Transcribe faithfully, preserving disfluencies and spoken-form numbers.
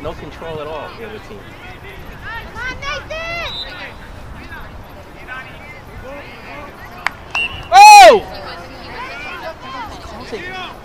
no control at all, the other team. Come on, Nathan! Oh!